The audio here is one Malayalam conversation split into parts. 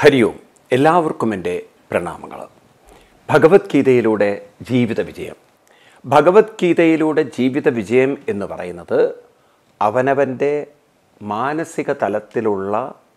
ഹരി ഓം. എല്ലാവർക്കും എൻ്റെ പ്രണാമങ്ങൾ. ഭഗവത്ഗീതയിലൂടെ ജീവിത വിജയം. ഭഗവത്ഗീതയിലൂടെ ജീവിത വിജയം എന്ന് പറയുന്നത് അവനവൻ്റെ മാനസിക തലത്തിലുള്ള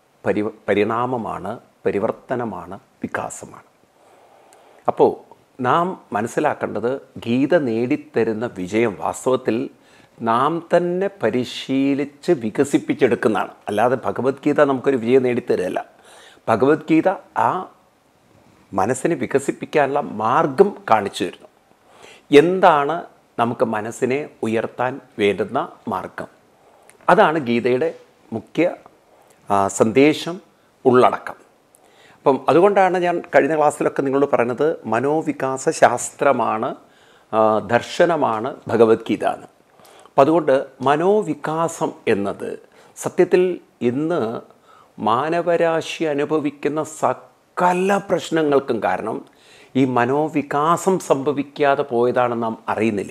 പരിണാമമാണ്, പരിവർത്തനമാണ്, വികാസമാണ്. അപ്പോൾ നാം മനസ്സിലാക്കേണ്ടത് ഗീത നേടിത്തരുന്ന വിജയം വാസ്തവത്തിൽ നാം തന്നെ പരിശീലിച്ച് വികസിപ്പിച്ചെടുക്കുന്നതാണ്. അല്ലാതെ ഭഗവത്ഗീത നമുക്കൊരു വിജയം നേടിത്തരുകയല്ല. ഭഗവത്ഗീത ആ മനസ്സിനെ വികസിപ്പിക്കാനുള്ള മാർഗം കാണിച്ചു തരുന്നു. എന്താണ് നമുക്ക് മനസ്സിനെ ഉയർത്താൻ വേണ്ടുന്ന മാർഗം? അതാണ് ഗീതയുടെ മുഖ്യ സന്ദേശം, ഉള്ളടക്കം. അപ്പം അതുകൊണ്ടാണ് ഞാൻ കഴിഞ്ഞ ക്ലാസ്സിലൊക്കെ നിങ്ങളോട് പറയുന്നത് മനോവികാസ ശാസ്ത്രമാണ്, ദർശനമാണ് ഭഗവത്ഗീത എന്ന്. അപ്പം അതുകൊണ്ട് മനോവികാസം എന്നത് സത്യത്തിൽ ഇന്ന് മാനവരാശി അനുഭവിക്കുന്ന സകല പ്രശ്നങ്ങൾക്കും കാരണം ഈ മനോവികാസം സംഭവിക്കാതെ പോയതാണെന്ന് നാം അറിയുന്നില്ല.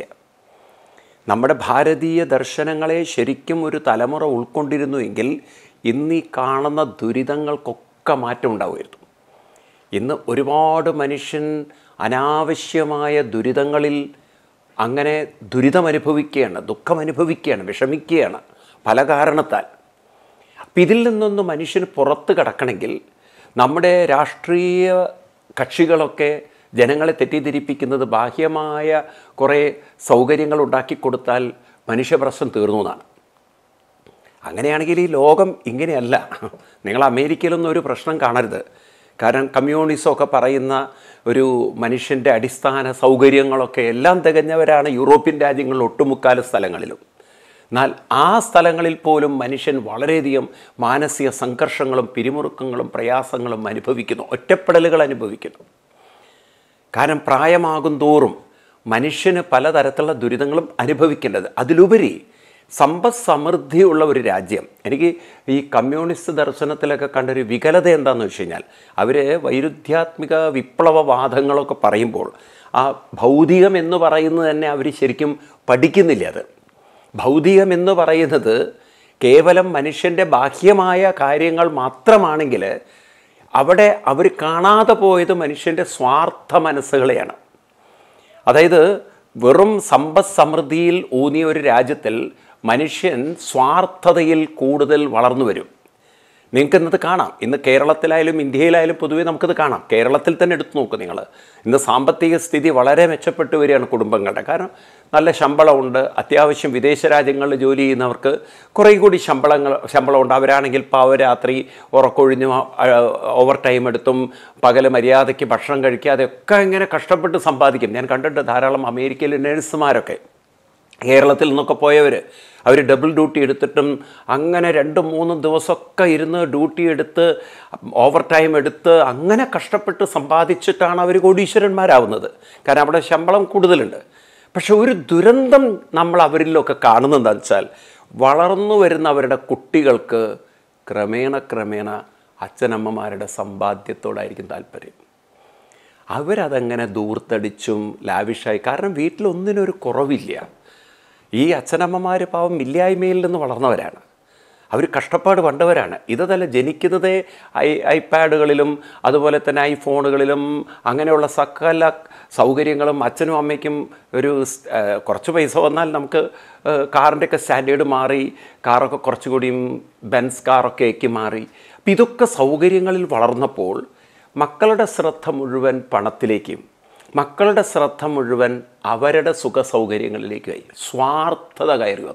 നമ്മുടെ ഭാരതീയ ദർശനങ്ങളെ ശരിക്കും ഒരു തലമുറ ഉൾക്കൊണ്ടിരുന്നുവെങ്കിൽ ഇന്ന് ഈ കാണുന്ന ദുരിതങ്ങൾക്കൊക്കെ മാറ്റം ഉണ്ടാവുമായിരുന്നു. ഇന്ന് ഒരുപാട് മനുഷ്യൻ അനാവശ്യമായ ദുരിതങ്ങളിൽ അങ്ങനെ ദുരിതമനുഭവിക്കുകയാണ്, ദുഃഖമനുഭവിക്കുകയാണ്, വിഷമിക്കുകയാണ് പല കാരണത്താൽ. അപ്പം ഇതിൽ നിന്നൊന്ന് മനുഷ്യന് പുറത്ത് കടക്കണമെങ്കിൽ നമ്മുടെ രാഷ്ട്രീയ കക്ഷികളൊക്കെ ജനങ്ങളെ തെറ്റിദ്ധരിപ്പിക്കുന്നത് ബാഹ്യമായ കുറേ സൗകര്യങ്ങൾ ഉണ്ടാക്കി കൊടുത്താൽ മനുഷ്യപ്രശ്നം തീർന്നു എന്നാണ്. അങ്ങനെയാണെങ്കിൽ ഈ ലോകം ഇങ്ങനെയല്ല. നിങ്ങൾ അമേരിക്കയിലൊന്നും ഒരു പ്രശ്നം കാണരുത്. കാരണം കമ്മ്യൂണിസമൊക്കെ പറയുന്ന ഒരു മനുഷ്യൻ്റെ അടിസ്ഥാന സൗകര്യങ്ങളൊക്കെ എല്ലാം തികഞ്ഞവരാണ് യൂറോപ്യൻ രാജ്യങ്ങളിൽ ഒട്ടുമുക്കാൽ സ്ഥലങ്ങളിലും. എന്നാൽ ആ സ്ഥലങ്ങളിൽ പോലും മനുഷ്യൻ വളരെയധികം മാനസിക സംഘർഷങ്ങളും പിരിമുറുക്കങ്ങളും പ്രയാസങ്ങളും അനുഭവിക്കുന്നു, ഒറ്റപ്പെടലുകൾ അനുഭവിക്കുന്നു. കാരണം പ്രായമാകും തോറും മനുഷ്യന് പലതരത്തിലുള്ള ദുരിതങ്ങളും അനുഭവിക്കേണ്ടത്. അതിലുപരി സമ്പദ് സമൃദ്ധിയുള്ള ഒരു രാജ്യം, എനിക്ക് ഈ കമ്മ്യൂണിസ്റ്റ് ദർശനത്തിലൊക്കെ കണ്ടൊരു വികലത എന്താണെന്ന് വെച്ച് കഴിഞ്ഞാൽ അവർ വൈരുദ്ധ്യാത്മിക വിപ്ലവവാദങ്ങളൊക്കെ പറയുമ്പോൾ ആ ഭൗതികം എന്ന് പറയുന്നത് തന്നെ അവർ ശരിക്കും പഠിക്കുന്നില്ല. അത് ഭൗതികം എന്ന് പറയുന്നത് കേവലം മനുഷ്യൻ്റെ ബാഹ്യമായ കാര്യങ്ങൾ മാത്രമാണെങ്കിൽ അവിടെ അവർ കാണാതെ പോയത് മനുഷ്യൻ്റെ സ്വാർത്ഥ മനസ്സുകളെയാണ്. അതായത് വെറും സമ്പദ് സമൃദ്ധിയിൽ ഊന്നിയ ഒരു രാജ്യത്തിൽ മനുഷ്യൻ സ്വാർത്ഥതയിൽ കൂടുതൽ വളർന്നു വരും. നിങ്ങൾക്കിന്നത് കാണാം. ഇന്ന് കേരളത്തിലായാലും ഇന്ത്യയിലായാലും പൊതുവെ നമുക്കത് കാണാം. കേരളത്തിൽ തന്നെ എടുത്തു നോക്കും നിങ്ങൾ. ഇന്ന് സാമ്പത്തിക സ്ഥിതി വളരെ മെച്ചപ്പെട്ടു വരികയാണ് കുടുംബങ്ങളുടെ. കാരണം നല്ല ശമ്പളമുണ്ട്. അത്യാവശ്യം വിദേശ രാജ്യങ്ങളിൽ ജോലി ചെയ്യുന്നവർക്ക് കുറേ കൂടി ശമ്പളമുണ്ട്. അവരാണെങ്കിൽ പാവരാത്രി ഉറക്കൊഴിഞ്ഞും ഓവർ ടൈം എടുത്തും പകൽ മര്യാദയ്ക്ക് ഭക്ഷണം കഴിക്കാതെയൊക്കെ ഇങ്ങനെ കഷ്ടപ്പെട്ട് സമ്പാദിക്കും. ഞാൻ കണ്ടിട്ട് ധാരാളം അമേരിക്കയിലെ നഴ്സുമാരൊക്കെ കേരളത്തിൽ നിന്നൊക്കെ പോയവർ അവർ ഡബിൾ ഡ്യൂട്ടി എടുത്തിട്ടും അങ്ങനെ 2-3 ദിവസമൊക്കെ ഇരുന്ന് ഡ്യൂട്ടി എടുത്ത് ഓവർ ടൈം എടുത്ത് അങ്ങനെ കഷ്ടപ്പെട്ട് സമ്പാദിച്ചിട്ടാണ് അവർ കോടീശ്വരന്മാരാവുന്നത്. കാരണം അവിടെ ശമ്പളം കൂടുതലുണ്ട്. പക്ഷെ ഒരു ദുരന്തം നമ്മൾ അവരിലൊക്കെ കാണുന്നത് എന്താണെന്ന് വെച്ചാൽ വളർന്നു വരുന്ന അവരുടെ കുട്ടികൾക്ക് ക്രമേണ അച്ഛനമ്മമാരുടെ സമ്പാദ്യത്തോടായിരിക്കും താല്പര്യം. അവരതങ്ങനെ ദൂർത്തടിച്ചും ലാവിഷായി. കാരണം വീട്ടിലൊന്നിനൊരു കുറവില്ല. ഈ അച്ഛനമ്മമാർ പാവം ഇല്ലായ്മയിൽ നിന്ന് വളർന്നവരാണ്. അവർ കഷ്ടപ്പാട് കണ്ടവരാണ്. ഇതല്ല ജനിക്കുന്നതേ ഐപാഡുകളിലും അതുപോലെ തന്നെ ഐഫോണുകളിലും അങ്ങനെയുള്ള സകല സൗകര്യങ്ങളും അച്ഛനും അമ്മയ്ക്കും ഒരു കുറച്ച് പൈസ വന്നാൽ നമുക്ക് കാറിൻ്റെയൊക്കെ സ്റ്റാൻഡേർഡ് മാറി, കാറൊക്കെ കുറച്ചുകൂടിയും ബെൻസ് കാറൊക്കെ ആക്കി മാറി. അപ്പം ഇതൊക്കെ സൗകര്യങ്ങളിൽ വളർന്നപ്പോൾ മക്കളുടെ ശ്രദ്ധ മുഴുവൻ പണത്തിലേക്കും മക്കളുടെ ശ്രദ്ധ മുഴുവൻ അവരുടെ സുഖ സൗകര്യങ്ങളിലേക്കായി. സ്വാർത്ഥത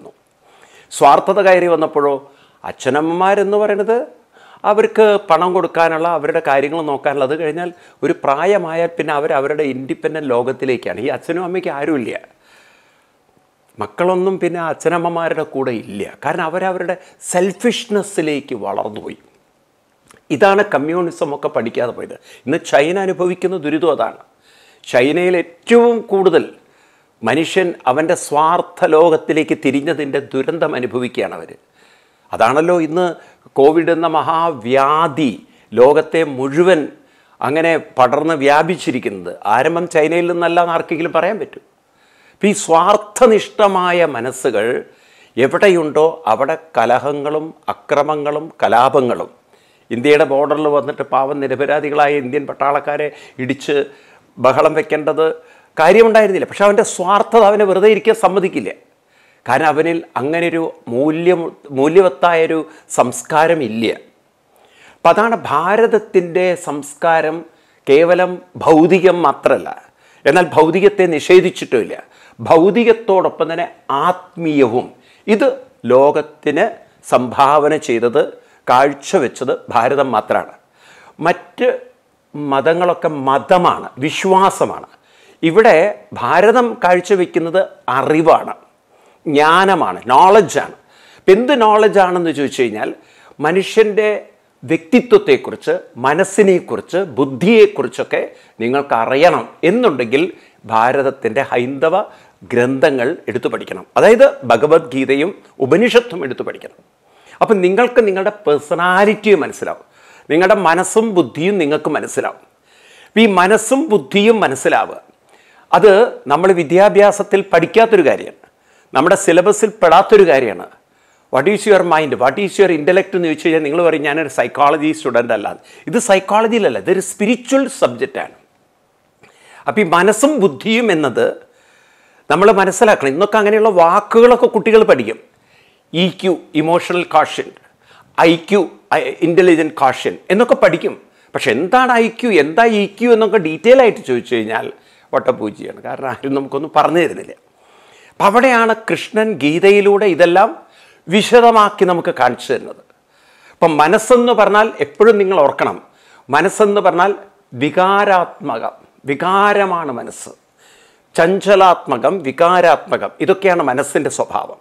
കയറി വന്നപ്പോഴോ അച്ഛനമ്മമാരെന്ന് പറയുന്നത് അവർക്ക് പണം കൊടുക്കാനുള്ള അവരുടെ കാര്യങ്ങൾ നോക്കാനുള്ള, അത് കഴിഞ്ഞാൽ ഒരു പ്രായമായാൽ പിന്നെ അവരുടെ ഇൻഡിപെൻഡൻറ്റ് ലോകത്തിലേക്കാണ്. ഈ അച്ഛനും അമ്മയ്ക്ക് ആരുമില്ല. മക്കളൊന്നും പിന്നെ അച്ഛനമ്മമാരുടെ കൂടെ ഇല്ല. കാരണം അവരവരുടെ സെൽഫിഷ്നെസ്സിലേക്ക് വളർന്നുപോയി. ഇതാണ് കമ്മ്യൂണിസമൊക്കെ പഠിക്കാതെ പോയത്. ഇന്ന് ചൈന അനുഭവിക്കുന്ന ദുരിതം അതാണ്. ചൈനയിൽ ഏറ്റവും കൂടുതൽ മനുഷ്യൻ അവൻ്റെ സ്വാർത്ഥ ലോകത്തിലേക്ക് തിരിഞ്ഞതിൻ്റെ ദുരന്തം അനുഭവിക്കുകയാണ് അവർ. അതാണല്ലോ ഇന്ന് കോവിഡ് എന്ന മഹാവ്യാധി ലോകത്തെ മുഴുവൻ അങ്ങനെ പടർന്ന് വ്യാപിച്ചിരിക്കുന്നത്. ആരംഭം ചൈനയിൽ നിന്നല്ല എന്ന് ആർക്കെങ്കിലും പറയാൻ പറ്റും. ഈ സ്വാർത്ഥനിഷ്ഠമായ മനസ്സുകൾ എവിടെയുണ്ടോ അവിടെ കലഹങ്ങളും അക്രമങ്ങളും കലാപങ്ങളും ഇന്ത്യയുടെ ബോർഡറിൽ വന്നിട്ട് പാവം നിരപരാധികളായ ഇന്ത്യൻ പട്ടാളക്കാരെ ഇടിച്ച് ബഹളം വെക്കേണ്ടത് കാര്യമുണ്ടായിരുന്നില്ല. പക്ഷെ അവൻ്റെ സ്വാർത്ഥത അവനെ വെറുതെ ഇരിക്കാൻ സമ്മതിക്കില്ല. കാരണം അവനിൽ അങ്ങനെയൊരു മൂല്യവത്തായൊരു സംസ്കാരമില്ല. അപ്പം അതാണ് ഭാരതത്തിൻ്റെ സംസ്കാരം. കേവലം ഭൗതികം മാത്രമല്ല, എന്നാൽ ഭൗതികത്തെ നിഷേധിച്ചിട്ടുമില്ല. ഭൗതികത്തോടൊപ്പം തന്നെ ആത്മീയവും. ഇത് ലോകത്തിന് സംഭാവന ചെയ്തത്, കാഴ്ചവെച്ചത് ഭാരതം മാത്രമാണ്. മറ്റ് മതങ്ങളൊക്കെ മതമാണ്, വിശ്വാസമാണ്. ഇവിടെ ഭാരതം കാഴ്ചവെക്കുന്നത് അറിവാണ്, ജ്ഞാനമാണ്, നോളജാണ്. ഇപ്പം എന്ത് നോളജാണെന്ന് ചോദിച്ചു കഴിഞ്ഞാൽ മനുഷ്യൻ്റെ വ്യക്തിത്വത്തെക്കുറിച്ച്, മനസ്സിനെക്കുറിച്ച്, ബുദ്ധിയെക്കുറിച്ചൊക്കെ നിങ്ങൾക്ക് അറിയണം എന്നുണ്ടെങ്കിൽ ഭാരതത്തിൻ്റെ ഹൈന്ദവ ഗ്രന്ഥങ്ങൾ എടുത്തു പഠിക്കണം. അതായത് ഭഗവത്ഗീതയും ഉപനിഷത്തും എടുത്തു പഠിക്കണം. അപ്പം നിങ്ങൾക്ക് നിങ്ങളുടെ പേഴ്സണാലിറ്റിയും മനസ്സിലാവും, നിങ്ങളുടെ മനസ്സും ബുദ്ധിയും നിങ്ങൾക്ക് മനസ്സിലാവും. ഈ മനസ്സും ബുദ്ധിയും മനസ്സിലാവുക അത് നമ്മൾ വിദ്യാഭ്യാസത്തിൽ പഠിക്കാത്തൊരു കാര്യമാണ്, നമ്മുടെ സിലബസിൽ പെടാത്തൊരു കാര്യമാണ്. What is your mind, what is your intellect എന്ന് ചോദിച്ചു കഴിഞ്ഞാൽ നിങ്ങൾ പറയും ഞാനൊരു സൈക്കോളജി സ്റ്റുഡൻ്റ് അല്ല. ഇത് സൈക്കോളജിയിലല്ല, ഇതൊരു സ്പിരിച്വൽ സബ്ജക്റ്റാണ്. അപ്പോൾ ഈ മനസ്സും ബുദ്ധിയും എന്നത് നമ്മൾ മനസ്സിലാക്കണം. ഇന്നൊക്കെ അങ്ങനെയുള്ള വാക്കുകളൊക്കെ കുട്ടികൾ പഠിക്കും. EQ emotional quotient, IQ intelligent quotient എന്നൊക്കെ പഠിക്കും. പക്ഷെ എന്താണ് IQ, എന്താ EQ എന്നൊക്കെ ഡീറ്റെയിൽ ആയിട്ട് ചോദിച്ചു കഴിഞ്ഞാൽ വട്ടപൂജയാണ്. കാരണം ആരും നമുക്കൊന്നും പറഞ്ഞു തരുന്നില്ല. അപ്പം അവിടെയാണ് കൃഷ്ണൻ ഗീതയിലൂടെ ഇതെല്ലാം വിശദമാക്കി നമുക്ക് കാണിച്ചു തരുന്നത്. അപ്പം മനസ്സെന്ന് പറഞ്ഞാൽ എപ്പോഴും നിങ്ങൾ ഓർക്കണം, മനസ്സെന്ന് പറഞ്ഞാൽ വികാരാത്മകം, വികാരമാണ് മനസ്സ്. ചഞ്ചലാത്മകം, വികാരാത്മകം, ഇതൊക്കെയാണ് മനസ്സിൻ്റെ സ്വഭാവം.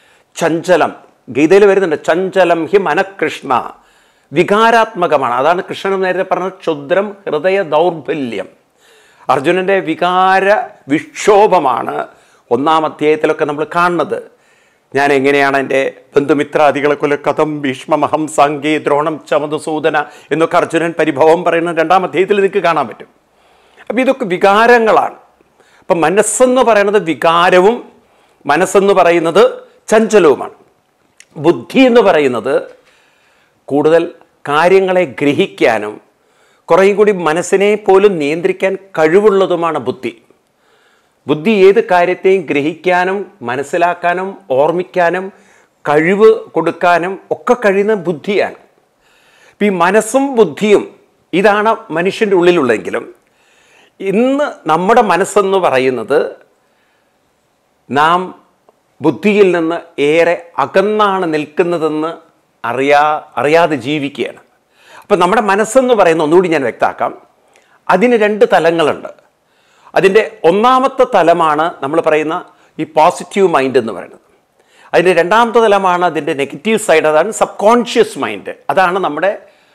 ചഞ്ചലം ഗീതയിൽ വരുന്നുണ്ട്, ചഞ്ചലം ഹി മനഃകൃഷ്ണ, വികാരാത്മകമാണ്. അതാണ് കൃഷ്ണൻ നേരത്തെ പറഞ്ഞത് ക്ഷുദ്രം ഹൃദയ ദൗർബല്യം. അർജുനൻ്റെ വികാര വിക്ഷോഭമാണ് 1-ാം അധ്യായത്തിലൊക്കെ നമ്മൾ കാണുന്നത്. ഞാൻ എങ്ങനെയാണ് എൻ്റെ ബന്ധുമിത്രാദികളെ കൊല്ല കഥം ഭീഷ്മമഹം സാങ്കേ ദ്രോണം ചമതുസൂദന എന്നൊക്കെ അർജുനൻ പരിഭവം പറയുന്ന 2-ാം അധ്യായത്തിൽ നിങ്ങൾക്ക് കാണാൻ പറ്റും. അപ്പം ഇതൊക്കെ വികാരങ്ങളാണ്. അപ്പം മനസ്സെന്ന് പറയുന്നത് വികാരവും, മനസ്സെന്ന് പറയുന്നത് ചഞ്ചലവുമാണ്. ബുദ്ധി എന്ന് പറയുന്നത് കൂടുതൽ കാര്യങ്ങളെ ഗ്രഹിക്കാനും കുറേയും കൂടി മനസ്സിനെ പോലും നിയന്ത്രിക്കാൻ കഴിവുള്ളതുമാണ് ബുദ്ധി. ബുദ്ധി ഏത് കാര്യത്തെയും ഗ്രഹിക്കാനും മനസ്സിലാക്കാനും ഓർമ്മിക്കാനും കഴിവ് കൊടുക്കാനും ഒക്കെ കഴിയുന്ന ബുദ്ധിയാണ്. ഇപ്പം ഈ മനസ്സും ബുദ്ധിയും ഇതാണ് മനുഷ്യൻ്റെ ഉള്ളിലുള്ളെങ്കിലും ഇന്ന് നമ്മുടെ മനസ്സെന്ന് പറയുന്നത് നാം ബുദ്ധിയിൽ നിന്ന് ഏറെ അകന്നാണ് നിൽക്കുന്നതെന്ന് അറിയാതെ ജീവിക്കുകയാണ്. അപ്പം നമ്മുടെ മനസ്സെന്ന് പറയുന്ന ഒന്നുകൂടി ഞാൻ വ്യക്തമാക്കാം, അതിന് 2 തലങ്ങളുണ്ട്. അതിൻ്റെ 1-ാമത്തെ തലമാണ് നമ്മൾ പറയുന്ന ഈ പോസിറ്റീവ് മൈൻഡ് എന്ന് പറയുന്നത്. അതിൻ്റെ 2-ാമത്തെ തലമാണ് അതിൻ്റെ നെഗറ്റീവ് സൈഡ്, അതാണ് സബ് കോൺഷ്യസ് മൈൻഡ്. അതാണ് നമ്മുടെ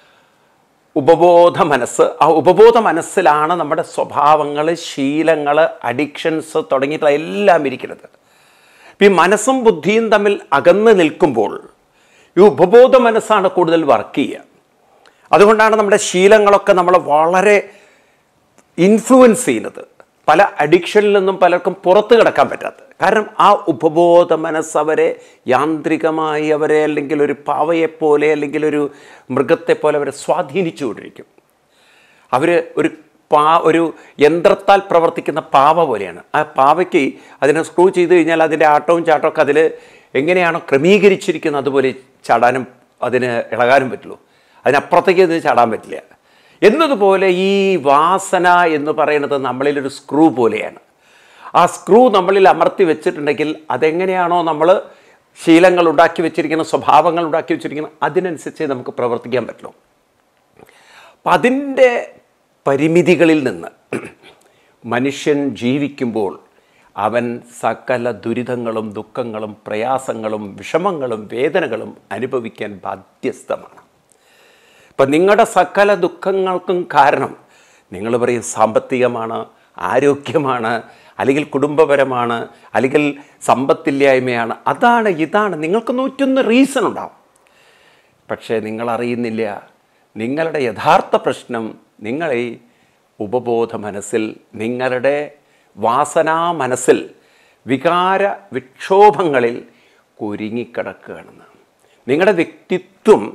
ഉപബോധ മനസ്സ്. ആ ഉപബോധ മനസ്സിലാണ് നമ്മുടെ സ്വഭാവങ്ങൾ, ശീലങ്ങൾ, അഡിക്ഷൻസ് തുടങ്ങിയിട്ടുള്ള എല്ലാം ഇരിക്കുന്നത്. ഈ മനസ്സും ബുദ്ധിയും തമ്മിൽ അകന്ന് നിൽക്കുമ്പോൾ ഈ ഉപബോധ മനസ്സാണ് കൂടുതൽ വർക്ക് ചെയ്യുക. അതുകൊണ്ടാണ് നമ്മുടെ ശീലങ്ങളൊക്കെ നമ്മളെ വളരെ ഇൻഫ്ലുവൻസ് ചെയ്യുന്നത്. പല അഡിക്ഷനിൽ നിന്നും പലർക്കും പുറത്ത് കിടക്കാൻ പറ്റാത്തത് കാരണം ആ ഉപബോധ മനസ്സ് അവരെ യാന്ത്രികമായി അവരെ അല്ലെങ്കിൽ ഒരു പാവയെപ്പോലെ അല്ലെങ്കിൽ ഒരു മൃഗത്തെപ്പോലെ അവരെ സ്വാധീനിച്ചുകൊണ്ടിരിക്കും. അവർ ഒരു യന്ത്രത്താൽ പ്രവർത്തിക്കുന്ന പാവ പോലെയാണ്. ആ പാവയ്ക്ക് അതിനെ സ്ക്രൂ ചെയ്ത് കഴിഞ്ഞാൽ അതിൻ്റെ ആട്ടവും ചാട്ടമൊക്കെ അതിൽ എങ്ങനെയാണോ ക്രമീകരിച്ചിരിക്കുന്നത് അതുപോലെ ചാടാനും അതിന് ഇളകാനും പറ്റുള്ളൂ. അതിനപ്പുറത്തേക്ക് അതിന് ചാടാൻ പറ്റില്ല. എന്നതുപോലെ ഈ വാസന എന്ന് പറയുന്നത് നമ്മളിലൊരു സ്ക്രൂ പോലെയാണ്. ആ സ്ക്രൂ നമ്മളിൽ അമർത്തി വെച്ചിട്ടുണ്ടെങ്കിൽ അതെങ്ങനെയാണോ നമ്മൾ ശീലങ്ങൾ ഉണ്ടാക്കി വെച്ചിരിക്കുന്ന, സ്വഭാവങ്ങൾ ഉണ്ടാക്കി വെച്ചിരിക്കുന്നത്, അതിനനുസരിച്ച് നമുക്ക് പ്രവർത്തിക്കാൻ പറ്റുള്ളൂ. അപ്പം അതിൻ്റെ പരിമിതികളിൽ നിന്ന് മനുഷ്യൻ ജീവിക്കുമ്പോൾ അവൻ സകല ദുരിതങ്ങളും ദുഃഖങ്ങളും പ്രയാസങ്ങളും വിഷമങ്ങളും വേദനകളും അനുഭവിക്കാൻ ബാധ്യസ്ഥമാണ്. ഇപ്പം നിങ്ങളുടെ സകല ദുഃഖങ്ങൾക്കും കാരണം നിങ്ങൾ പറയും സാമ്പത്തികമാണ്, ആരോഗ്യമാണ്, അല്ലെങ്കിൽ കുടുംബപരമാണ്, അല്ലെങ്കിൽ സമ്പത്തില്ലായ്മയാണ്, അതാണ് ഇതാണ്. നിങ്ങൾക്ക് 101 റീസൺ ഉണ്ടാവും. പക്ഷേ നിങ്ങളറിയുന്നില്ല നിങ്ങളുടെ യഥാർത്ഥ പ്രശ്നം നിങ്ങളെ ഉപബോധ മനസ്സിൽ, നിങ്ങളുടെ വാസനാ മനസ്സിൽ, വികാര വിക്ഷോഭങ്ങളിൽ കുരുങ്ങിക്കിടക്കുകയാണെന്ന്. നിങ്ങളുടെ വ്യക്തിത്വം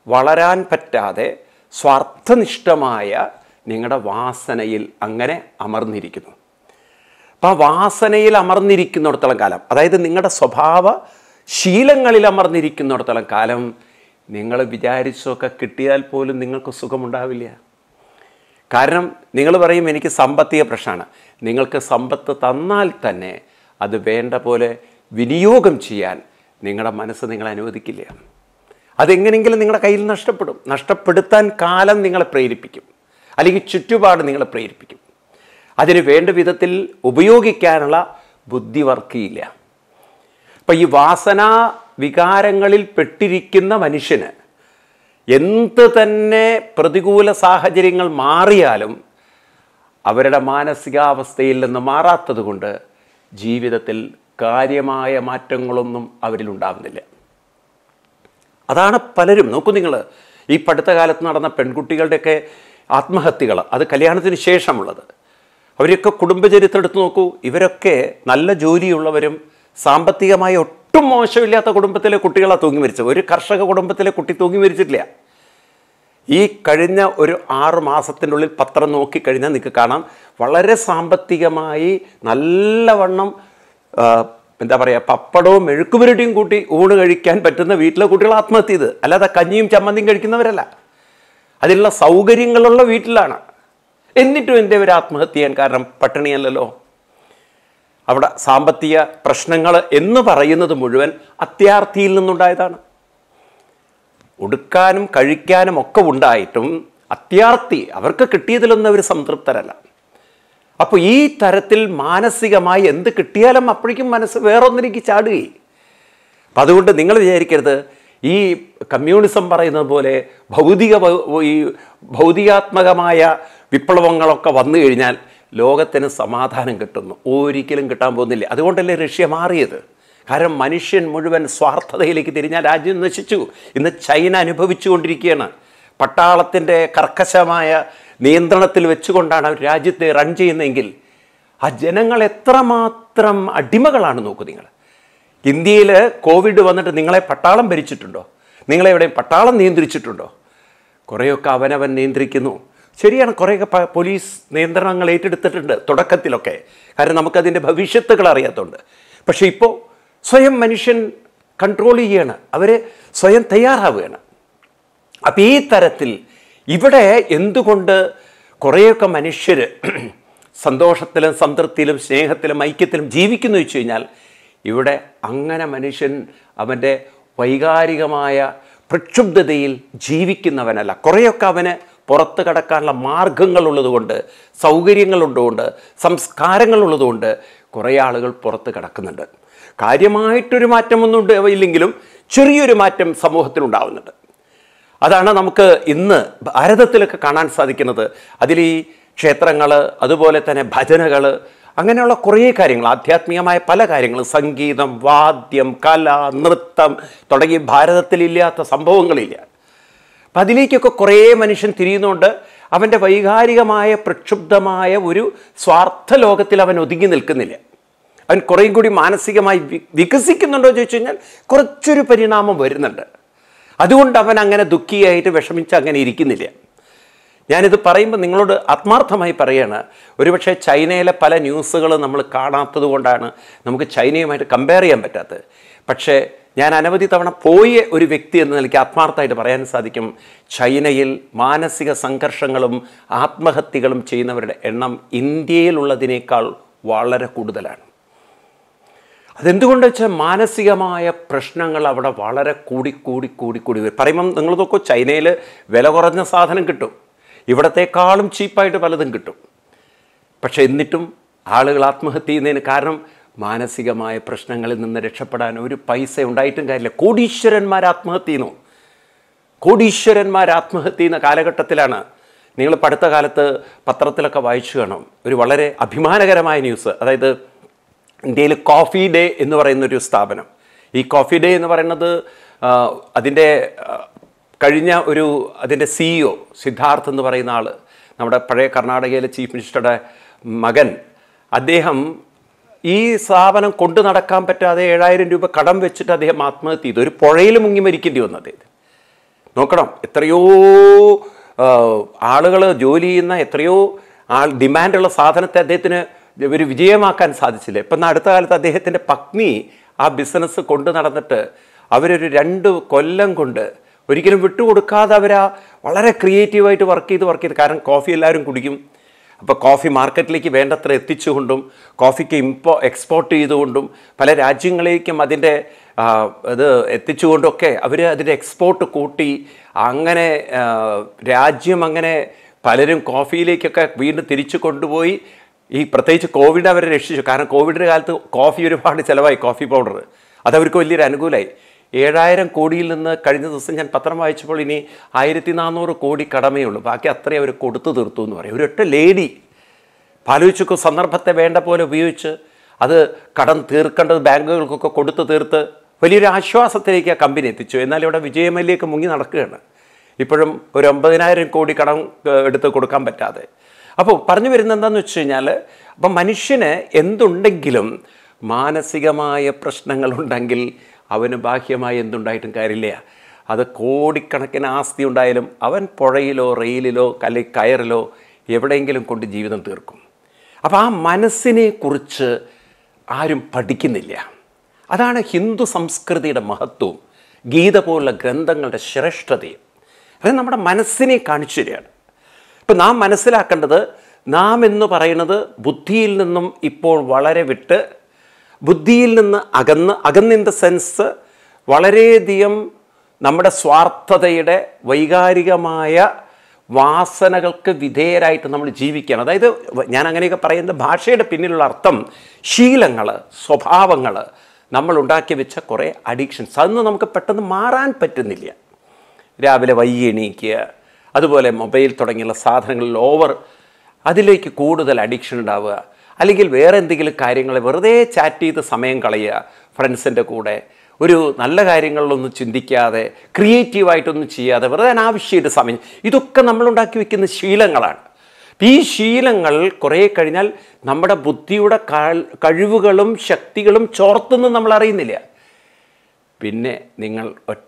വളരാൻ പറ്റാതെ സ്വാർത്ഥനിഷ്ഠമായ നിങ്ങളുടെ വാസനയിൽ അങ്ങനെ അമർന്നിരിക്കുന്നു. അപ്പോൾ ആ വാസനയിൽ അമർന്നിരിക്കുന്നിടത്തോളം കാലം, അതായത് നിങ്ങളുടെ സ്വഭാവ ശീലങ്ങളിൽ അമർന്നിരിക്കുന്നിടത്തോളം കാലം നിങ്ങൾ വിചാരിച്ചൊക്കെ കിട്ടിയാൽ പോലും നിങ്ങൾക്ക് സുഖമുണ്ടാവില്ല. കാരണം നിങ്ങൾ പറയും എനിക്ക് സാമ്പത്തിക പ്രശ്നമാണ്. നിങ്ങൾക്ക് സമ്പത്ത് തന്നാൽ തന്നെ അത് വേണ്ട പോലെ വിനിയോഗം ചെയ്യാൻ നിങ്ങളുടെ മനസ്സ് നിങ്ങളെ അനുവദിക്കില്ല. അതെങ്ങനെയെങ്കിലും നിങ്ങളുടെ കയ്യിൽ നഷ്ടപ്പെടും. നഷ്ടപ്പെടുത്താൻ കാലം നിങ്ങളെ പ്രേരിപ്പിക്കും, അല്ലെങ്കിൽ ചുറ്റുപാട് നിങ്ങളെ പ്രേരിപ്പിക്കും. അതിന് വേണ്ട വിധത്തിൽ ഉപയോഗിക്കാനുള്ള ബുദ്ധി വർക്കിയില്ല. അപ്പം ഈ വാസനാ വികാരങ്ങളിൽ പെട്ടിരിക്കുന്ന മനുഷ്യന് എന്ത് തന്നെ പ്രതികൂല സാഹചര്യങ്ങൾ മാറിയാലും അവരുടെ മാനസികാവസ്ഥയിൽ നിന്ന് മാറാത്തത് കൊണ്ട് ജീവിതത്തിൽ കാര്യമായ മാറ്റങ്ങളൊന്നും അവരിലുണ്ടാകുന്നില്ല. അതാണ് പലരും നോക്കൂ, നിങ്ങൾ ഈ അടുത്ത കാലത്ത് നടന്ന പെൺകുട്ടികളുടെയൊക്കെ ആത്മഹത്യകൾ, അത് കല്യാണത്തിന് ശേഷമുള്ളത്, അവരൊക്കെ കുടുംബചരിത്രം എടുത്ത് നോക്കൂ. ഇവരൊക്കെ നല്ല ജോലിയുള്ളവരും സാമ്പത്തികമായി ഒട്ടും മോശമില്ലാത്ത കുടുംബത്തിലെ കുട്ടികളാണ് തൂങ്ങി മരിച്ചത്. ഒരു കർഷക കുടുംബത്തിലെ കുട്ടി തൂങ്ങി മരിച്ചിട്ടില്ല. ഈ കഴിഞ്ഞ ഒരു 6 മാസത്തിനുള്ളിൽ പത്രം നോക്കിക്കഴിഞ്ഞാൽ നിങ്ങൾക്ക് കാണാം, വളരെ സാമ്പത്തികമായി നല്ലവണ്ണം എന്താ പറയുക, പപ്പടവും മെഴുക്കുപുരട്ടിയും കൂട്ടി ഊണ് കഴിക്കാൻ പറ്റുന്ന വീട്ടിലെ കുട്ടികൾ ആത്മഹത്യ ചെയ്ത്, അല്ലാതെ കഞ്ഞിയും ചമ്മന്തിയും കഴിക്കുന്നവരല്ല. അതിനുള്ള സൗകര്യങ്ങളുള്ള വീട്ടിലാണ്. എന്നിട്ടും എൻ്റെ ഒരു ആത്മഹത്യ ചെയ്യാൻ കാരണം പട്ടിണിയല്ലല്ലോ. അവിടെ സാമ്പത്തിക പ്രശ്നങ്ങൾ എന്ന് പറയുന്നത് മുഴുവൻ അത്യാർത്തിയിൽ നിന്നുണ്ടായതാണ്. ഉടുക്കാനും കഴിക്കാനും ഒക്കെ ഉണ്ടായിട്ടും അത്യാർത്തി, അവർക്ക് കിട്ടിയതിലൊന്നും അവർ സംതൃപ്തരല്ല. അപ്പോൾ ഈ തരത്തിൽ മാനസികമായി എന്ത് കിട്ടിയാലും അപ്പോഴേക്കും മനസ്സ് വേറൊന്നിലേക്ക് ചാടുകയും. അപ്പം അതുകൊണ്ട് നിങ്ങൾ വിചാരിക്കരുത് ഈ കമ്മ്യൂണിസം പറയുന്നത് പോലെ ഭൗതികാത്മകമായ വിപ്ലവങ്ങളൊക്കെ വന്നു കഴിഞ്ഞാൽ ലോകത്തിന് സമാധാനം കിട്ടുന്നു. ഒരിക്കലും കിട്ടാൻ പോകുന്നില്ല. അതുകൊണ്ടല്ലേ റഷ്യ മാറിയത്. കാരണം മനുഷ്യൻ മുഴുവൻ സ്വാർത്ഥതയിലേക്ക് തിരിഞ്ഞാൽ രാജ്യം നശിച്ചു. ഇന്ന് ചൈന അനുഭവിച്ചുകൊണ്ടിരിക്കുകയാണ്. പട്ടാളത്തിൻ്റെ കർക്കശമായ നിയന്ത്രണത്തിൽ വെച്ചുകൊണ്ടാണ് അവർ രാജ്യത്തെ റൺ ചെയ്യുന്നതെങ്കിൽ ആ ജനങ്ങൾ എത്രമാത്രം അടിമകളാണ് നോക്കൂ നിങ്ങൾ. ഇന്ത്യയിൽ കോവിഡ് വന്നിട്ട് നിങ്ങളെ പട്ടാളം ഭരിച്ചിട്ടുണ്ടോ? നിങ്ങളെ എവിടെയും പട്ടാളം നിയന്ത്രിച്ചിട്ടുണ്ടോ? കുറേയൊക്കെ അവനവൻ നിയന്ത്രിക്കുന്നു. ശരിയാണ്, കുറേയൊക്കെ പോലീസ് നിയന്ത്രണങ്ങൾ ഏറ്റെടുത്തിട്ടുണ്ട് തുടക്കത്തിലൊക്കെ, കാരണം നമുക്കതിൻ്റെ ഭവിഷ്യത്തുകൾ അറിയാത്തതുകൊണ്ട്. പക്ഷേ ഇപ്പോൾ സ്വയം മനുഷ്യൻ കൺട്രോൾ ചെയ്യുകയാണ്, അവർ സ്വയം തയ്യാറാവുകയാണ്. അപ്പം ഈ തരത്തിൽ ഇവിടെ എന്തുകൊണ്ട് കുറേയൊക്കെ മനുഷ്യർ സന്തോഷത്തിലും സംതൃപ്തിയിലും സ്നേഹത്തിലും ഐക്യത്തിലും ജീവിക്കുന്നു വെച്ച് കഴിഞ്ഞാൽ, ഇവിടെ അങ്ങനെ മനുഷ്യൻ അവൻ്റെ വൈകാരികമായ പ്രക്ഷുബ്ധതയിൽ ജീവിക്കുന്നവനല്ല. കുറേയൊക്കെ അവന് പുറത്ത് കടക്കാനുള്ള മാർഗങ്ങളുള്ളതുകൊണ്ട്, സൗകര്യങ്ങളുള്ളതുകൊണ്ട്, സംസ്കാരങ്ങളുള്ളതുകൊണ്ട് കുറേ ആളുകൾ പുറത്ത് കടക്കുന്നുണ്ട്. കാര്യമായിട്ടൊരു മാറ്റമൊന്നും ഇല്ലെങ്കിലും ചെറിയൊരു മാറ്റം സമൂഹത്തിലുണ്ടാവുന്നുണ്ട്. അതാണ് നമുക്ക് ഇന്ന് ഭാരതത്തിലൊക്കെ കാണാൻ സാധിക്കുന്നത്. അതിൽ ഈ ക്ഷേത്രങ്ങൾ, അതുപോലെ തന്നെ ഭജനകൾ, അങ്ങനെയുള്ള കുറേ കാര്യങ്ങൾ, ആധ്യാത്മികമായ പല കാര്യങ്ങളും, സംഗീതം, വാദ്യം, കല, നൃത്തം തുടങ്ങി ഭാരതത്തിലില്ലാത്ത സംഭവങ്ങളില്ല. അപ്പം അതിലേക്കൊക്കെ കുറേ മനുഷ്യൻ തിരിയുന്നുകൊണ്ട് അവൻ്റെ വൈകാരികമായ പ്രക്ഷുബ്ധമായ ഒരു സ്വാർത്ഥ ലോകത്തിൽ അവൻ ഒതുങ്ങി നിൽക്കുന്നില്ല. അവൻ കുറേയും കൂടി മാനസികമായി വികസിക്കുന്നുണ്ടോ എന്ന് ചോദിച്ചു കഴിഞ്ഞാൽ കുറച്ചൊരു പരിണാമം വരുന്നുണ്ട്. അതുകൊണ്ട് അവൻ അങ്ങനെ ദുഃഖിയായിട്ട് വിഷമിച്ച് അങ്ങനെ ഇരിക്കുന്നില്ല. ഞാനിത് പറയുമ്പോൾ നിങ്ങളോട് ആത്മാർത്ഥമായി പറയുകയാണ്, ഒരുപക്ഷെ ചൈനയിലെ പല ന്യൂസുകൾ നമ്മൾ കാണാത്തത് കൊണ്ടാണ് നമുക്ക് ചൈനയുമായിട്ട് കമ്പയർ ചെയ്യാൻ പറ്റാത്തത്. പക്ഷേ ഞാൻ അനവധി തവണ പോയ ഒരു വ്യക്തി എന്ന നിലയ്ക്ക് ആത്മാർത്ഥമായിട്ട് പറയാൻ സാധിക്കും, ചൈനയിൽ മാനസിക സംഘർഷങ്ങളും ആത്മഹത്യകളും ചെയ്യുന്നവരുടെ എണ്ണം ഇന്ത്യയിലുള്ളതിനേക്കാൾ വളരെ കൂടുതലാണ്. അതെന്തുകൊണ്ട് വെച്ചാൽ മാനസികമായ പ്രശ്നങ്ങൾ അവിടെ വളരെ കൂടി വരും. പറയുമ്പം നിങ്ങൾ നോക്കൂ, ചൈനയിൽ വില കുറഞ്ഞ സാധനം കിട്ടും, ഇവിടത്തേക്കാളും ചീപ്പായിട്ട് പലതും കിട്ടും. പക്ഷെ എന്നിട്ടും ആളുകൾ ആത്മഹത്യ ചെയ്യുന്നതിന് കാരണം മാനസികമായ പ്രശ്നങ്ങളിൽ നിന്ന് രക്ഷപ്പെടാൻ ഒരു പൈസ ഉണ്ടായിട്ടും കാര്യമില്ല. കോടീശ്വരന്മാർ ആത്മഹത്യ ചെയ്യുന്നു. കോടീശ്വരന്മാർ ആത്മഹത്യ ചെയ്യുന്ന കാലഘട്ടത്തിലാണ്. നിങ്ങൾ അടുത്ത കാലത്ത് പത്രത്തിലൊക്കെ വായിച്ചു കാണും ഒരു വളരെ അഭിമാനകരമായ ന്യൂസ്. അതായത് ഇന്ത്യയിൽ കോഫി ഡേ എന്ന് പറയുന്നൊരു സ്ഥാപനം. ഈ കോഫി ഡേ എന്ന് പറയുന്നത് അതിൻ്റെ കഴിഞ്ഞ അതിൻ്റെ CEO സിദ്ധാർത്ഥ് എന്ന് പറയുന്ന ആൾ, നമ്മുടെ പഴയ കർണാടകയിലെ ചീഫ് മിനിസ്റ്ററുടെ മകൻ, അദ്ദേഹം ഈ സ്ഥാപനം കൊണ്ടു നടക്കാൻ പറ്റാതെ 7000 രൂപ കടം വെച്ചിട്ട് അദ്ദേഹം ആത്മഹത്യ ചെയ്തു. ഒരു പുഴയിൽ മുങ്ങി മരിക്കേണ്ടി വന്നു അദ്ദേഹം. നോക്കണം, എത്രയോ ആളുകൾ ജോലി ചെയ്യുന്ന എത്രയോ ഡിമാൻഡുള്ള സാധനത്തെ അദ്ദേഹത്തിന് ഒരു വിജയമാക്കാൻ സാധിച്ചില്ല. ഇപ്പം അടുത്ത കാലത്ത് അദ്ദേഹത്തിൻ്റെ പത്നി ആ ബിസിനസ് കൊണ്ടു നടന്നിട്ട് അവരൊരു 2 കൊല്ലം കൊണ്ട് ഒരിക്കലും വിട്ടുകൊടുക്കാതെ വളരെ ക്രിയേറ്റീവായിട്ട് വർക്ക് ചെയ്ത് കാരണം കോഫി എല്ലാവരും കുടിക്കും. അപ്പോൾ കോഫി മാർക്കറ്റിലേക്ക് വേണ്ടത്ര എത്തിച്ചുകൊണ്ടും കോഫിക്ക് എക്സ്പോർട്ട് ചെയ്തുകൊണ്ടും പല രാജ്യങ്ങളിലേക്കും അതിൻ്റെ ഇത് എത്തിച്ചുകൊണ്ടൊക്കെ അവർ അതിൻ്റെ എക്സ്പോർട്ട് കൂട്ടി അങ്ങനെ രാജ്യം അങ്ങനെ പലരും കോഫിയിലേക്കൊക്കെ വീണ്ടും തിരിച്ചു കൊണ്ടുപോയി. ഈ പ്രത്യേകിച്ച് കോവിഡ് അവരെ രക്ഷിച്ചു. കാരണം കോവിഡിൻ്റെ കാലത്ത് കോഫി ഒരുപാട് ചിലവായി, കോഫി പൗഡർ. അതവർക്ക് വലിയൊരു അനുകൂലമായി. 7000 കോടിയിൽ നിന്ന് കഴിഞ്ഞ ദിവസം ഞാൻ പത്രം വായിച്ചപ്പോൾ ഇനി 1400 കോടി കടമേ ഉള്ളൂ. ബാക്കി അത്രയും അവർ കൊടുത്തു തീർത്തു എന്ന് പറയും. ഒരൊറ്റ ലേഡി ആലോചിച്ചു സന്ദർഭത്തെ വേണ്ട പോലെ ഉപയോഗിച്ച് അത് കടം തീർക്കേണ്ടത് ബാങ്കുകൾക്കൊക്കെ കൊടുത്തു തീർത്ത് വലിയൊരു ആശ്വാസത്തിലേക്ക് ആ കമ്പനി എത്തിച്ചു. എന്നാൽ ഇവിടെ വിജയമല്ലേക്ക് മുങ്ങി നടക്കുകയാണ്. ഇപ്പോഴും ഒരു 90,000 കോടി കടം എടുത്ത് കൊടുക്കാൻ പറ്റാതെ. അപ്പോൾ പറഞ്ഞു വരുന്നത് എന്താണെന്ന് വെച്ച് കഴിഞ്ഞാൽ, അപ്പം മനുഷ്യന് എന്തുണ്ടെങ്കിലും മാനസികമായ പ്രശ്നങ്ങളുണ്ടെങ്കിൽ അവന് ബാഹ്യമായി എന്തുണ്ടായിട്ടും കാര്യമില്ല. അത് കോടിക്കണക്കിന് ആസ്തി ഉണ്ടായാലും അവൻ പുഴയിലോ റെയിലിലോ അല്ലെങ്കിൽ കയറിലോ എവിടെയെങ്കിലും കൊണ്ട് ജീവിതം തീർക്കും. അപ്പോൾ ആ മനസ്സിനെ കുറിച്ച് ആരും പഠിക്കുന്നില്ല. അതാണ് ഹിന്ദു സംസ്കൃതിയുടെ മഹത്വവും ഗീത പോലുള്ള ഗ്രന്ഥങ്ങളുടെ ശ്രേഷ്ഠതയും. അത് നമ്മുടെ മനസ്സിനെ കാണിച്ചു തരികയാണ്. ഇപ്പം നാം മനസ്സിലാക്കേണ്ടത്, നാം എന്ന് പറയുന്നത് ബുദ്ധിയിൽ നിന്നും ഇപ്പോൾ വളരെ വിട്ട്, ബുദ്ധിയിൽ നിന്ന് അകന്ന് ഇൻ ദ സെൻസ് വളരെയധികം നമ്മുടെ സ്വാർത്ഥതയുടെ വൈകാരികമായ വാസനകൾക്ക് വിധേയരായിട്ട് നമ്മൾ ജീവിക്കുകയാണ്. അതായത് ഞാൻ അങ്ങനെയൊക്കെ പറയുന്ന ഭാഷയുടെ പിന്നിലുള്ള അർത്ഥം ശീലങ്ങൾ, സ്വഭാവങ്ങൾ, നമ്മൾ ഉണ്ടാക്കി വെച്ച കുറേ അഡിക്ഷൻസ്, അതൊന്നും നമുക്ക് പെട്ടെന്ന് മാറാൻ പറ്റുന്നില്ല. രാവിലെ വൈകി എണീക്കുക, അതുപോലെ മൊബൈൽ തുടങ്ങിയുള്ള സാധനങ്ങളിൽ അതിലേക്ക് കൂടുതൽ അഡിക്ഷൻ ഉണ്ടാവുക, അല്ലെങ്കിൽ വേറെ എന്തെങ്കിലും കാര്യങ്ങൾ വെറുതെ ചാറ്റ് ചെയ്ത് സമയം കളയുക ഫ്രണ്ട്സിൻ്റെ കൂടെ, ഒരു നല്ല കാര്യങ്ങളിലൊന്നും ചിന്തിക്കാതെ ക്രിയേറ്റീവായിട്ടൊന്നും ചെയ്യാതെ വെറുതെ അനാവശ്യമായിട്ട് സമയം, ഇതൊക്കെ നമ്മളുണ്ടാക്കി വയ്ക്കുന്ന ശീലങ്ങളാണ്. ഈ ശീലങ്ങൾ കുറേ കഴിഞ്ഞാൽ നമ്മുടെ ബുദ്ധിയുടെ കഴിവുകളും ശക്തികളും ചോർത്തുന്നത് നമ്മൾ അറിയുന്നില്ല. പിന്നെ നിങ്ങൾ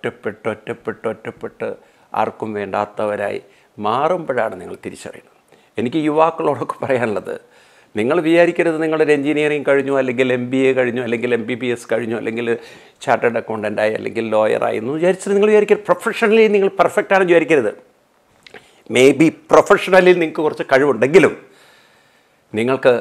ഒറ്റപ്പെട്ട് ആർക്കും വേണ്ടാത്തവരായി മാറുമ്പോഴാണ് നിങ്ങൾ തിരിച്ചറിയുന്നത്. എനിക്ക് യുവാക്കളോടൊക്കെ പറയാനുള്ളത്, നിങ്ങൾ വിചാരിക്കരുത് നിങ്ങളൊരു എൻജിനീയറിംഗ് കഴിഞ്ഞു, അല്ലെങ്കിൽ MBA കഴിഞ്ഞു, അല്ലെങ്കിൽ MBBS കഴിഞ്ഞു, അല്ലെങ്കിൽ ചാർട്ടേഡ് അക്കൗണ്ടൻ്റായി, അല്ലെങ്കിൽ ലോയറായി എന്ന് വിചാരിച്ചത് നിങ്ങൾ വിചാരിക്കരുത്. പ്രൊഫഷണലി നിങ്ങൾ പെർഫെക്റ്റാണെന്ന് വിചാരിക്കരുത്. മേ ബി പ്രൊഫഷണലിൽ നിങ്ങൾക്ക് കുറച്ച് കഴിവുണ്ടെങ്കിലും നിങ്ങൾക്ക്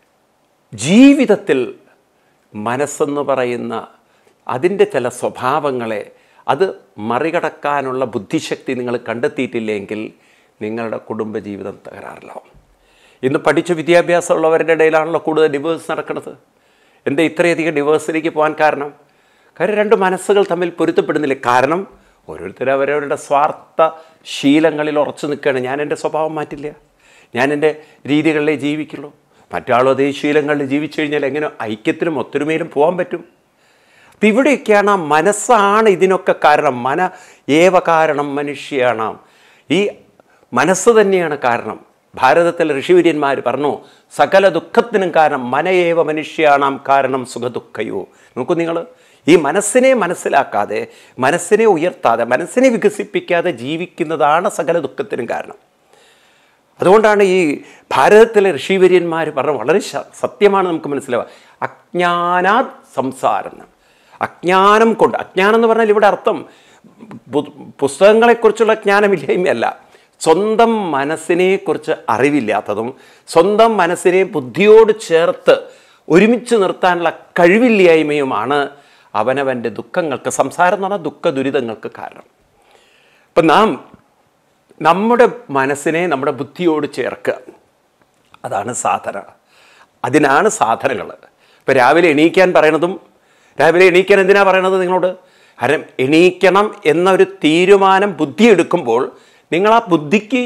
ജീവിതത്തിൽ മനസ്സെന്ന് പറയുന്ന അതിൻ്റെ ചില സ്വഭാവങ്ങളെ അത് മറികടക്കാനുള്ള ബുദ്ധിശക്തി നിങ്ങൾ കണ്ടെത്തിയിട്ടില്ലെങ്കിൽ നിങ്ങളുടെ കുടുംബജീവിതം തകരാറിലാവും. ഇന്ന് പഠിച്ച വിദ്യാഭ്യാസമുള്ളവരുടെ ഇടയിലാണല്ലോ കൂടുതൽ ഡിവേഴ്സ് നടക്കുന്നത്. എന്താ ഇത്രയധികം ഡിവേഴ്സിലേക്ക് പോകാൻ കാരണം? കാര്യം 2 മനസ്സുകൾ തമ്മിൽ പൊരുത്തപ്പെടുന്നില്ല. കാരണം ഓരോരുത്തരും അവരവരുടെ സ്വാർത്ഥ ശീലങ്ങളിൽ ഉറച്ചു നിൽക്കുകയാണ്. ഞാൻ എൻ്റെ സ്വഭാവം മാറ്റില്ല, ഞാൻ എൻ്റെ രീതികളിലേ ജീവിക്കുള്ളൂ. മറ്റാളും അതേ ശീലങ്ങളിൽ ജീവിച്ചു കഴിഞ്ഞാൽ എങ്ങനെ ഐക്യത്തിലും ഒത്തൊരുമയിലും പോകാൻ പറ്റും? അപ്പം ഇവിടെയൊക്കെയാണ് ആ മനസ്സാണ് ഇതിനൊക്കെ കാരണം. ഏവ കാരണം മനുഷ്യാണാം, ഈ മനസ്സ് തന്നെയാണ് കാരണം. ഭാരതത്തിലെ ഋഷിവര്യന്മാർ പറഞ്ഞു, സകല ദുഃഖത്തിനും കാരണം മനയേവ മനുഷ്യാണാം കാരണം സുഖദുഃഖയോ. നോക്കൂ, നിങ്ങൾ ഈ മനസ്സിനെ മനസ്സിലാക്കാതെ, മനസ്സിനെ ഉയർത്താതെ, മനസ്സിനെ വികസിപ്പിക്കാതെ ജീവിക്കുന്നതാണ് സകല ദുഃഖത്തിനും കാരണം. അതുകൊണ്ടാണ് ഈ ഭാരതത്തിലെ ഋഷിവര്യന്മാർ പറഞ്ഞ വളരെ സത്യമാണ്, നമുക്ക് മനസ്സിലാവുക. അജ്ഞാനാത് സംസാരം, അജ്ഞാനം കൊണ്ട്. അജ്ഞാനം എന്ന് പറഞ്ഞാൽ ഇവിടെ അർത്ഥം പുസ്തകങ്ങളെക്കുറിച്ചുള്ള ജ്ഞാനമില്ലായ്മയല്ല, സ്വന്തം മനസ്സിനെക്കുറിച്ച് അറിവില്ലാത്തതും സ്വന്തം മനസ്സിനെ ബുദ്ധിയോട് ചേർത്ത് ഒരുമിച്ച് നിർത്താനുള്ള കഴിവില്ലായ്മയുമാണ് അവനവൻ്റെ ദുഃഖങ്ങൾക്ക്, സംസാരം എന്ന് പറഞ്ഞാൽ ദുഃഖ ദുരിതങ്ങൾക്ക് കാരണം. അപ്പം നാം നമ്മുടെ മനസ്സിനെ നമ്മുടെ ബുദ്ധിയോട് ചേർക്കുക, അതാണ് സാധന. അതിനാണ് സാധനങ്ങൾ. ഇപ്പം രാവിലെ എണീക്കാൻ പറയണതും, രാവിലെ എണീക്കാൻ എന്തിനാണ് പറയണത് നിങ്ങളോട്? കാരണം എണീക്കണം എന്നൊരു തീരുമാനം ബുദ്ധി എടുക്കുമ്പോൾ നിങ്ങൾ ആ ബുദ്ധിക്ക്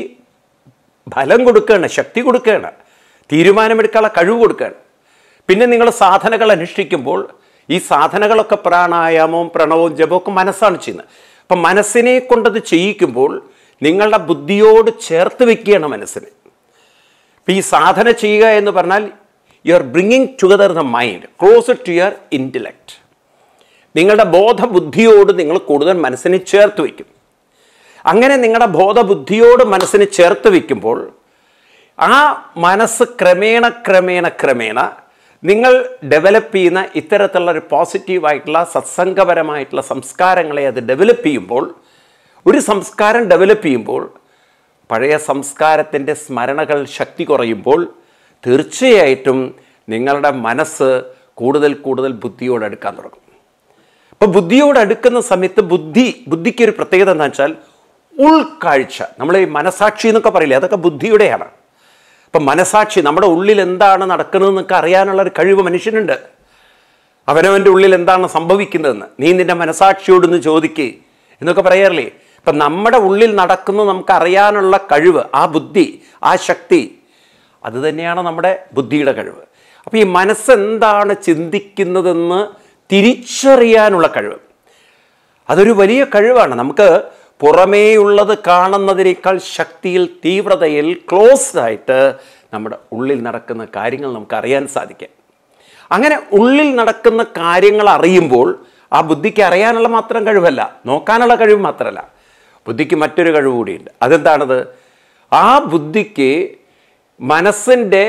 ഫലം കൊടുക്കുകയാണ്, ശക്തി കൊടുക്കുകയാണ്, തീരുമാനമെടുക്കാനുള്ള കഴിവ് കൊടുക്കുകയാണ്. പിന്നെ നിങ്ങൾ സാധനകൾ അനുഷ്ഠിക്കുമ്പോൾ ഈ സാധനകളൊക്കെ പ്രാണായാമവും പ്രണവവും ജപമൊക്കെ മനസ്സാണ് ചെയ്യുന്നത്. അപ്പം മനസ്സിനെ കൊണ്ടത് ചെയ്യിക്കുമ്പോൾ നിങ്ങളുടെ ബുദ്ധിയോട് ചേർത്ത് വയ്ക്കുകയാണ് മനസ്സിന്. അപ്പം ഈ സാധന ചെയ്യുക എന്ന് പറഞ്ഞാൽ you are bringing together the mind closer to your intellect. നിങ്ങളുടെ ബോധബുദ്ധിയോട് നിങ്ങൾ കൂടുതൽ മനസ്സിനെ ചേർത്ത് വയ്ക്കും. അങ്ങനെ നിങ്ങളുടെ ബോധബുദ്ധിയോട് മനസ്സിനെ ചേർത്ത് വയ്ക്കുമ്പോൾ ആ മനസ്സ് ക്രമേണ നിങ്ങൾ ഡെവലപ്പ് ചെയ്യുന്ന ഇത്തരത്തിലുള്ള ഒരു പോസിറ്റീവായിട്ടുള്ള സത്സംഗപരമായിട്ടുള്ള സംസ്കാരങ്ങളെ അത് ഡെവലപ്പ് ചെയ്യുമ്പോൾ, ഒരു സംസ്കാരം ഡെവലപ്പ് ചെയ്യുമ്പോൾ പഴയ സംസ്കാരത്തിൻ്റെ സ്മരണകൾ ശക്തി കുറയുമ്പോൾ തീർച്ചയായിട്ടും നിങ്ങളുടെ മനസ്സ് കൂടുതൽ ബുദ്ധിയോടടുക്കാൻ തുടങ്ങും. അപ്പോൾ ബുദ്ധിയോടടുക്കുന്ന സമയത്ത് ബുദ്ധിക്കൊരു പ്രത്യേകത എന്താ വെച്ചാൽ ഉൾക്കാഴ്ച. നമ്മൾ ഈ മനസാക്ഷി എന്നൊക്കെ പറയില്ലേ, അതൊക്കെ ബുദ്ധിയുടെയാണ്. അപ്പം മനസാക്ഷി, നമ്മുടെ ഉള്ളിൽ എന്താണ് നടക്കുന്നതെന്നൊക്കെ അറിയാനുള്ളൊരു കഴിവ് മനുഷ്യനുണ്ട്. അവനവൻ്റെ ഉള്ളിൽ എന്താണ് സംഭവിക്കുന്നതെന്ന് നീ നിൻ്റെ മനസാക്ഷിയോടൊന്ന് ചോദിക്കേ എന്നൊക്കെ പറയാറില്ലേ. അപ്പം നമ്മുടെ ഉള്ളിൽ നടക്കുന്നത് നമുക്ക് അറിയാനുള്ള കഴിവ്, ആ ബുദ്ധി, ആ ശക്തി, അത് തന്നെയാണ് നമ്മുടെ ബുദ്ധിയുടെ കഴിവ്. അപ്പോൾ ഈ മനസ്സെന്താണ് ചിന്തിക്കുന്നതെന്ന് തിരിച്ചറിയാനുള്ള കഴിവ്, അതൊരു വലിയ കഴിവാണ്. നമുക്ക് പുറമേയുള്ളത് കാണുന്നതിനേക്കാൾ ശക്തിയിൽ, തീവ്രതയിൽ, ക്ലോസ്ഡായിട്ട് നമ്മുടെ ഉള്ളിൽ നടക്കുന്ന കാര്യങ്ങൾ നമുക്ക് അറിയാൻ സാധിക്കും. അങ്ങനെ ഉള്ളിൽ നടക്കുന്ന കാര്യങ്ങൾ അറിയുമ്പോൾ ആ ബുദ്ധിക്ക് അറിയാനുള്ള മാത്രം കഴിവല്ല, നോക്കാനുള്ള കഴിവ് മാത്രമല്ല, ബുദ്ധിക്ക് മറ്റൊരു കഴിവ് കൂടിയുണ്ട്. അതെന്താണത്? ആ ബുദ്ധിക്ക് മനസ്സിൻ്റെ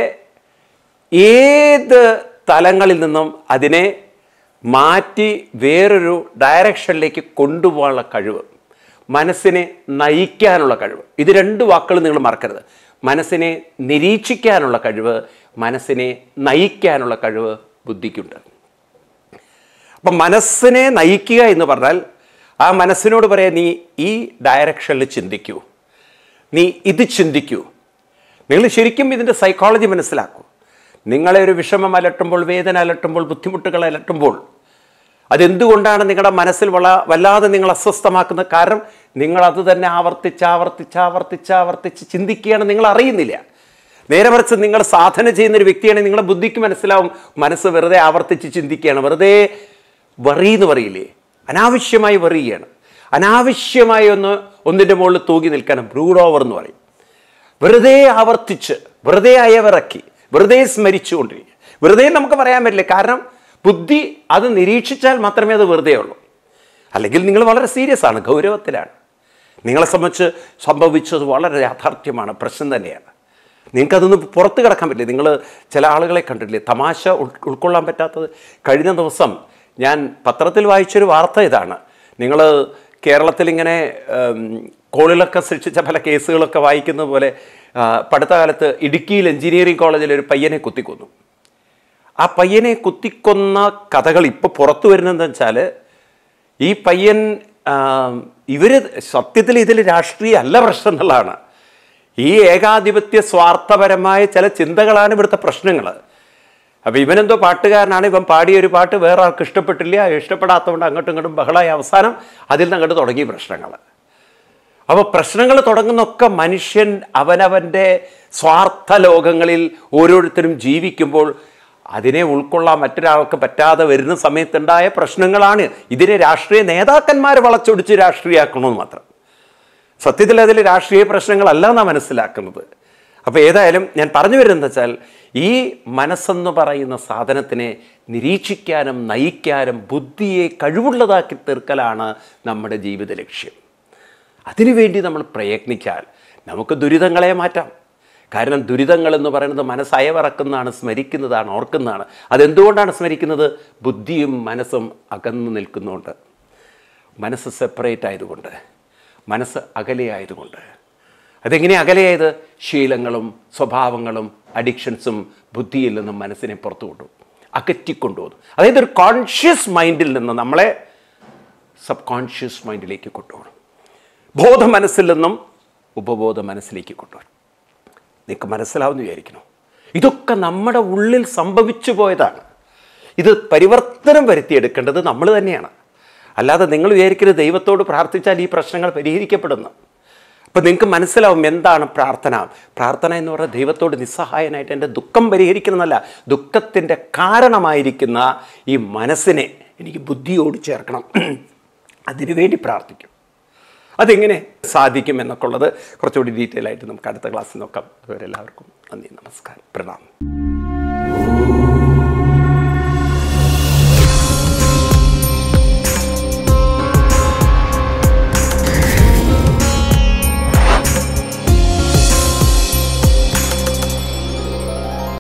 ഏത് തലങ്ങളിൽ നിന്നും അതിനെ മാറ്റി വേറൊരു ഡയറക്ഷനിലേക്ക് കൊണ്ടുപോകാനുള്ള കഴിവ്, മനസ്സിനെ നയിക്കാനുള്ള കഴിവ്. ഇത് രണ്ട് വാക്കുകൾ നിങ്ങൾ മറക്കരുത്. മനസ്സിനെ നിരീക്ഷിക്കാനുള്ള കഴിവ്, മനസ്സിനെ നയിക്കാനുള്ള കഴിവ് ബുദ്ധിക്കുണ്ട്. അപ്പം മനസ്സിനെ നയിക്കുക എന്ന് പറഞ്ഞാൽ ആ മനസ്സിനോട് പറയാം, നീ ഈ ഡയറക്ഷനിൽ ചിന്തിക്കൂ, നീ ഇത് ചിന്തിക്കൂ. നിങ്ങൾ ശരിക്കും ഇതിൻ്റെ സൈക്കോളജി മനസ്സിലാക്കൂ. നിങ്ങളെ ഒരു വിഷമം അലട്ടുമ്പോൾ, വേദന അലട്ടുമ്പോൾ, ബുദ്ധിമുട്ടുകൾ അലട്ടുമ്പോൾ അതെന്തുകൊണ്ടാണ് നിങ്ങളുടെ മനസ്സിൽ വല്ലാതെ നിങ്ങൾ അസ്വസ്ഥമാക്കുന്നത്? കാരണം നിങ്ങളത് തന്നെ ആവർത്തിച്ച് ചിന്തിക്കുകയാണ്, നിങ്ങൾ അറിയുന്നില്ല. നേരെ മറിച്ച് നിങ്ങൾ സാധന ചെയ്യുന്നൊരു വ്യക്തിയാണെങ്കിൽ നിങ്ങളുടെ ബുദ്ധിക്ക് മനസ്സിലാവും മനസ്സ് വെറുതെ ആവർത്തിച്ച് ചിന്തിക്കുകയാണ്, വെറുതെ വറി എന്ന് പറയില്ലേ, അനാവശ്യമായി വറിയാണ്, അനാവശ്യമായി ഒന്നിൻ്റെ മുകളിൽ തൂങ്ങി നിൽക്കണം, ബ്രൂഡ് ഓവർ എന്ന് പറയും. വെറുതെ ആവർത്തിച്ച്, വെറുതെ അയവിറക്കി, വെറുതെ സ്മരിച്ചുകൊണ്ടിരിക്കുക. വെറുതെ നമുക്ക് പറയാൻ പറ്റില്ല, കാരണം ബുദ്ധി അത് നിരീക്ഷിച്ചാൽ മാത്രമേ അത് വെറുതെ ഉള്ളൂ. അല്ലെങ്കിൽ നിങ്ങൾ വളരെ സീരിയസ് ആണ്, ഗൗരവത്തിലാണ്. നിങ്ങളെ സംബന്ധിച്ച് സംഭവിച്ചത് വളരെ യാഥാർത്ഥ്യമാണ്, പ്രശ്നം തന്നെയാണ്. നിങ്ങൾക്കതൊന്ന് പുറത്ത് കിടക്കാൻ പറ്റില്ല. നിങ്ങൾ ചില ആളുകളെ കണ്ടിട്ടില്ലേ തമാശ ഉൾക്കൊള്ളാൻ പറ്റാത്തത്? കഴിഞ്ഞ ദിവസം ഞാൻ പത്രത്തിൽ വായിച്ചൊരു വാർത്ത ഇതാണ്. നിങ്ങൾ കേരളത്തിലിങ്ങനെ കോളിലൊക്കെ സൃഷ്ടിച്ച പല കേസുകളൊക്കെ വായിക്കുന്ന പോലെ പടുത്ത കാലത്ത് ഇടുക്കിയിൽ എഞ്ചിനീയറിംഗ് കോളേജിൽ ഒരു പയ്യനെ കുത്തിക്കൊന്നു. ആ പയ്യനെ കുത്തിക്കൊന്ന കഥകൾ ഇപ്പോൾ പുറത്തു വരുന്നതെന്ന് വെച്ചാൽ ഈ പയ്യൻ ഇവർ സത്യത്തിൽ ഇതിൽ രാഷ്ട്രീയ അല്ല പ്രശ്നം എന്നുള്ളതാണ്. ഈ ഏകാധിപത്യ സ്വാർത്ഥപരമായ ചില ചിന്തകളാണ് ഇവിടുത്തെ പ്രശ്നങ്ങൾ. അപ്പോൾ ഇവനെന്തോ പാട്ടുകാരനാണ്, ഇവൻ പാടിയൊരു പാട്ട് വേറെ ആൾക്ക് ഇഷ്ടപ്പെട്ടില്ല, ഇഷ്ടപ്പെടാത്തതുകൊണ്ട് അങ്ങോട്ടും ഇങ്ങോട്ടും ബഹളമായി അവസാനം അതിൽ നിന്ന് അങ്ങോട്ട് തുടങ്ങി പ്രശ്നങ്ങൾ. അപ്പോൾ പ്രശ്നങ്ങൾ തുടങ്ങുന്നൊക്കെ മനുഷ്യൻ അവനവൻ്റെ സ്വാർത്ഥ ലോകങ്ങളിൽ ഓരോരുത്തരും ജീവിക്കുമ്പോൾ അതിനെ ഉൾക്കൊള്ളാൻ മറ്റൊരാൾക്ക് പറ്റാതെ വരുന്ന സമയത്തുണ്ടായ പ്രശ്നങ്ങളാണ്. ഇതിനെ രാഷ്ട്രീയ നേതാക്കന്മാർ വളച്ചൊടിച്ച് രാഷ്ട്രീയമാക്കണമെന്ന് മാത്രം. സത്യത്തിൽ അതിൽ രാഷ്ട്രീയ പ്രശ്നങ്ങളല്ല എന്നാണ് മനസ്സിലാക്കുന്നത്. അപ്പോൾ ഏതായാലും ഞാൻ പറഞ്ഞു വരുന്നത് വെച്ചാൽ ഈ മനസ്സെന്ന് പറയുന്ന സാധനത്തിനെ നിരീക്ഷിക്കാനും നയിക്കാനും ബുദ്ധിയെ കഴിവുള്ളതാക്കി തീർക്കലാണ് നമ്മുടെ ജീവിത ലക്ഷ്യം. അതിനുവേണ്ടി നമ്മൾ പ്രയത്നിച്ചാൽ നമുക്ക് ദുരിതങ്ങളെ മാറ്റാം. കാരണം ദുരിതങ്ങൾ എന്ന് പറയുന്നത് മനസ്സയവിറക്കുന്നതാണ്, സ്മരിക്കുന്നതാണ്, ഓർക്കുന്നതാണ്. അതെന്തുകൊണ്ടാണ് സ്മരിക്കുന്നത്? ബുദ്ധിയും മനസ്സും അകന്നു നിൽക്കുന്നുണ്ട്. മനസ്സ് സെപ്പറേറ്റ് ആയതുകൊണ്ട്, മനസ്സ് അകലെയായതുകൊണ്ട്. അതെങ്ങനെ അകലെയായത്? ശീലങ്ങളും സ്വഭാവങ്ങളും അഡിക്ഷൻസും ബുദ്ധിയിൽ നിന്നും മനസ്സിനെ പുറത്തു കൊണ്ടുപോകും, അകറ്റിക്കൊണ്ടുപോകും. അതായത് ഒരു കോൺഷ്യസ് മൈൻഡിൽ നിന്ന് നമ്മളെ സബ് കോൺഷ്യസ് മൈൻഡിലേക്ക് കൊണ്ടുപോകണം. ബോധ മനസ്സിൽ നിന്നും ഉപബോധ മനസ്സിലേക്ക് കൊണ്ടുവരും. നിങ്ങൾക്ക് മനസ്സിലാവുമെന്ന് വിചാരിക്കണം. ഇതൊക്കെ നമ്മുടെ ഉള്ളിൽ സംഭവിച്ചു പോയതാണ്. ഇത് പരിവർത്തനം വരുത്തിയെടുക്കേണ്ടത് നമ്മൾ തന്നെയാണ്. അല്ലാതെ നിങ്ങൾ വിചാരിക്കരുത് ദൈവത്തോട് പ്രാർത്ഥിച്ചാൽ ഈ പ്രശ്നങ്ങൾ പരിഹരിക്കപ്പെടുന്നു. അപ്പോൾ നിങ്ങൾക്ക് മനസ്സിലാവും എന്താണ് പ്രാർത്ഥന. പ്രാർത്ഥന എന്ന് പറഞ്ഞാൽ ദൈവത്തോട് നിസ്സഹായനായിട്ട് എൻ്റെ ദുഃഖം പരിഹരിക്കുന്നതല്ല, ദുഃഖത്തിൻ്റെ കാരണമായിരിക്കുന്ന ഈ മനസ്സിനെ എനിക്ക് ബുദ്ധിയോട് ചേർക്കണം, അതിനുവേണ്ടി പ്രാർത്ഥിക്കും. അതെങ്ങനെ സാധിക്കും എന്നൊക്കെ ഉള്ളത് കുറച്ചുകൂടി ഡീറ്റെയിൽ ആയിട്ട് നമുക്ക് അടുത്ത ക്ലാസ്സിൽ നോക്കാം. അതുവരെ എല്ലാവർക്കും നന്ദി, നമസ്കാരം, പ്രണാമം.